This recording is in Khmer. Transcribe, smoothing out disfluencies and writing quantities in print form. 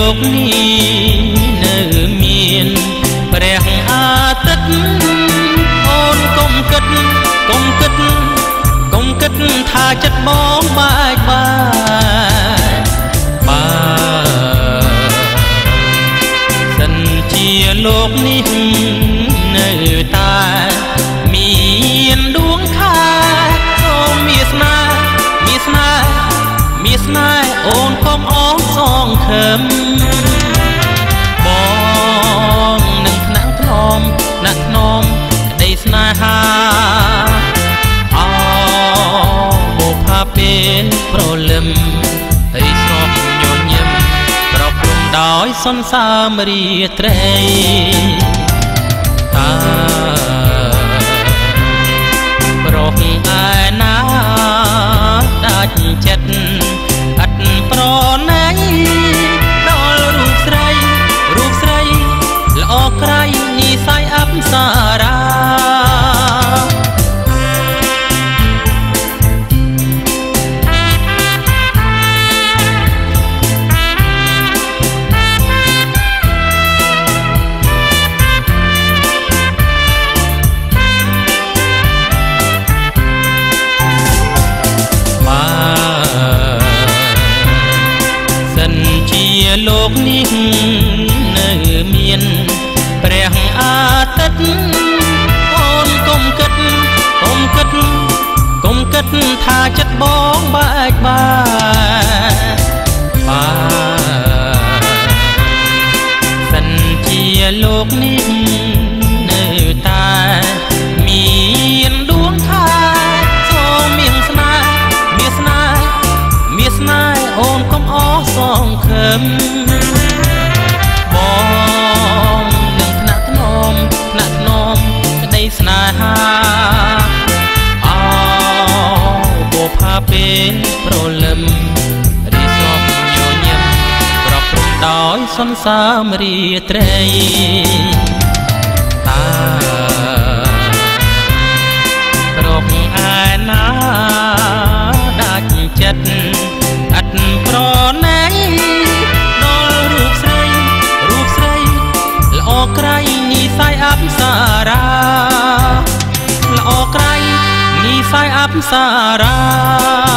กนี้នៅមានព្រះអាទិត្យអូនកុំគិតថាចិត្តបងបែកបាក់បើសិនជាលោកនេះនៅតែមានដួងខែអូនមានស្នេហ៍អូនកុំអងសងខឹមបងនឹងថ្នាក់ថ្នមក្តីស្នេហាបុផាពេលប្រលឹមរីស្រស់ញញឹមប្រព្រំដោយសន្សាមរាត្រីតាប្រុសឯណាដាច់ចិត្តអត់ប្រណីដល់រូបស្រីល្អក្រៃនិស័យអប្សរាលោកនេះនៅមានព្រះអាទិត្យអូនកុំគិតថាចិត្តបងបែកបាក់បើសិនជាលោកនេះនៅតែមានដួងខែសូមមានស្នេហ៍អូនកុំអស់សងខឹមបងនឹងថ្នាក់ថ្នមក្តីស្នេហាបុផាពេលប្រលឹមរីស្រស់ញញឹមប្រព្រំដោយសន្សាមរាត្រីតាប្រុសឯណាដាច់ចិត្តអត់ប្រណីដល់រូបស្រីល្អក្រៃនិស័យអប្សរាល្អក្រៃនិស័យអប្សរា